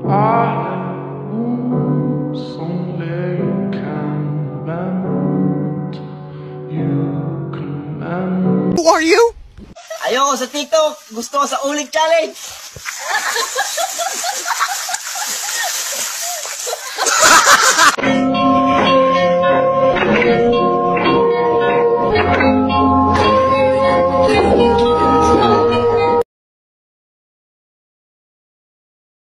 Who are you? Ayoko sa TikTok. Gusto ko sa ulit challenge.